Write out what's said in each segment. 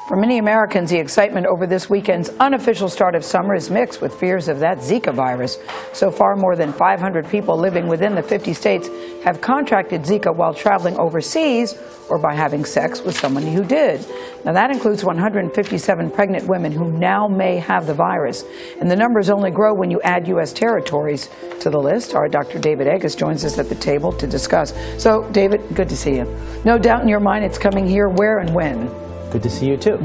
For many Americans, the excitement over this weekend's unofficial start of summer is mixed with fears of that Zika virus. So far, more than 500 people living within the 50 states have contracted Zika while traveling overseas or by having sex with somebody who did. Now, that includes 157 pregnant women who now may have the virus. And the numbers only grow when you add U.S. territories to the list. Our Dr. David Agus joins us at the table to discuss. So, David, good to see you. No doubt in your mind it's coming here. Where and when? Good to see you, too.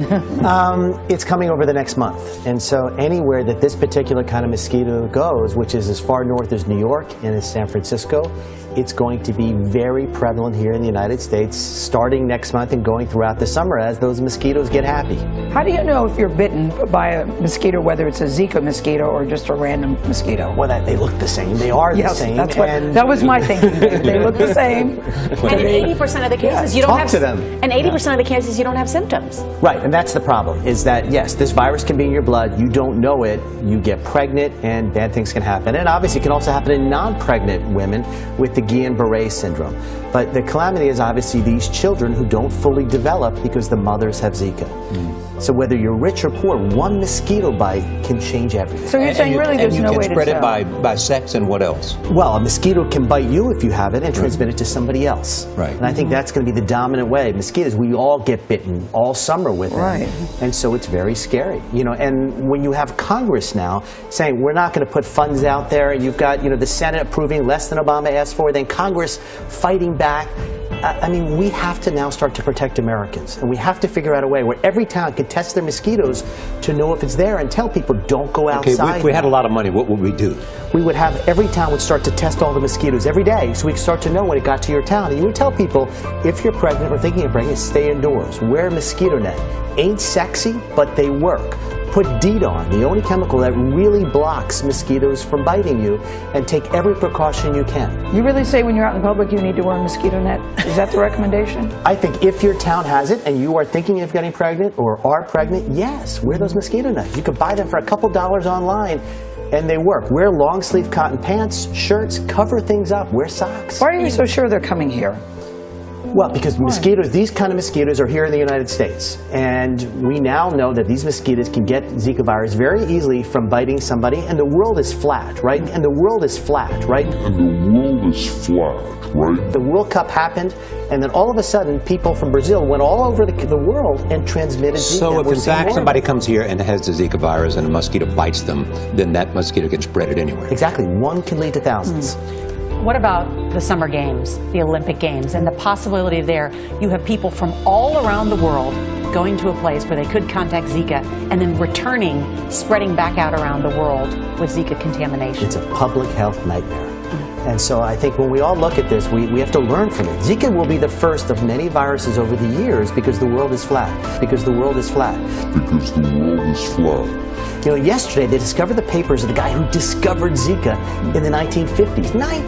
It's coming over the next month. And so anywhere that this particular kind of mosquito goes, which is as far north as New York and as San Francisco, it's going to be very prevalent here in the United States, starting next month and going throughout the summer as those mosquitoes get happy. How do you know if you're bitten by a mosquito, whether it's a Zika mosquito or just a random mosquito? Well, they look the same. They are the same. That's that was my thinking. They look the same. And in 80% of the cases, you don't have And 80% of the cases, you don't have symptoms. Right, and that's the problem, is that, yes, this virus can be in your blood, you don't know it, you get pregnant, and bad things can happen. And obviously it can also happen in non-pregnant women with the Guillain-Barré syndrome. But the calamity is obviously these children who don't fully develop because the mothers have Zika. So whether you're rich or poor, one mosquito bite can change everything. So you're saying really there's no way to tell. And you can spread it by sex and what else? Well, a mosquito can bite you if you have it and transmit it to somebody else. Right. And I think that's going to be the dominant way. Mosquitoes, we all get bitten all summer with them. Right. And so it's very scary. You know, and when you have Congress now saying we're not going to put funds out there, and you've got, you know, the Senate approving less than Obama asked for, then Congress fighting back. I mean, we have to now start to protect Americans, and we have to figure out a way where every town can test their mosquitoes to know if it's there and tell people don't go outside. Okay, if we had a lot of money, what would we do? We would have every town would start to test all the mosquitoes every day, so we could start to know when it got to your town. And you would tell people, if you're pregnant or thinking of pregnant, stay indoors. Wear a mosquito net. Ain't sexy, but they work. Put DEET on, the only chemical that really blocks mosquitoes from biting you, and take every precaution you can. You really say when you're out in public you need to wear a mosquito net? Is that the recommendation? I think if your town has it and you are thinking of getting pregnant or are pregnant, yes, wear those mosquito nets. You could buy them for a couple dollars online, and they work. Wear long sleeve cotton pants, shirts, cover things up, wear socks. Why are you so sure they're coming here? Well, because mosquitoes, these kind of mosquitoes are here in the United States. And we now know that these mosquitoes can get Zika virus very easily from biting somebody. And the world is flat, right? And the world is flat, right? And the world is flat, right? The World Cup happened, and then all of a sudden, people from Brazil went all over the world and transmitted Zika. So if in fact somebody comes here and has the Zika virus and a mosquito bites them, then that mosquito can spread it anywhere. Exactly. One can lead to thousands. What about the Summer Games, the Olympic Games, and the possibility there you have people from all around the world going to a place where they could contact Zika and then returning, spreading back out around the world with Zika contamination? It's a public health nightmare. And so I think when we all look at this, we have to learn from it. Zika will be the first of many viruses over the years because the world is flat. Because the world is flat. Because the world is flat. You know, yesterday they discovered the papers of the guy who discovered Zika in the 1950s.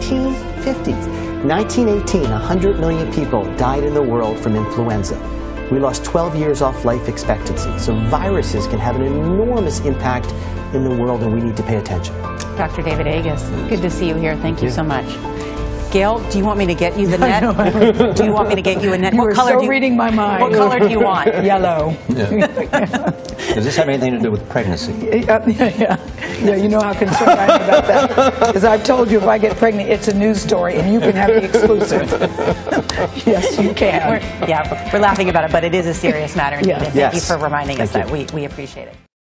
1950s. 1918, 100 million people died in the world from influenza. We lost 12 years off life expectancy. So viruses can have an enormous impact in the world, and we need to pay attention. Dr. David Agus, good to see you here. Thank you so much. Gail, do you want me to get you the net? Do you want me to get you a net? You what were color so reading my mind. What color do you want? Yellow. Does this have anything to do with pregnancy? Yeah, you know how concerned I am about that. As I've told you, if I get pregnant, it's a news story, and you can have the exclusive. Yes, you can. We're laughing about it, but it is a serious matter. And Yeah. thank you for reminding us that. We appreciate it.